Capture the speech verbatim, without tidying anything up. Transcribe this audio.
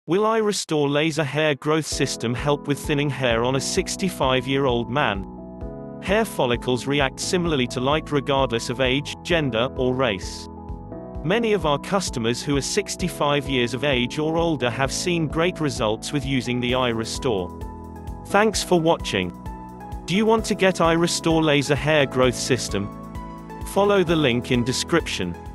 Will iRestore laser hair growth system help with thinning hair on a sixty-five-year-old man? Hair follicles react similarly to light regardless of age, gender, or race. Many of our customers who are sixty-five years of age or older have seen great results with using the iRestore. Thanks for watching. Do you want to get iRestore laser hair growth system? Follow the link in description.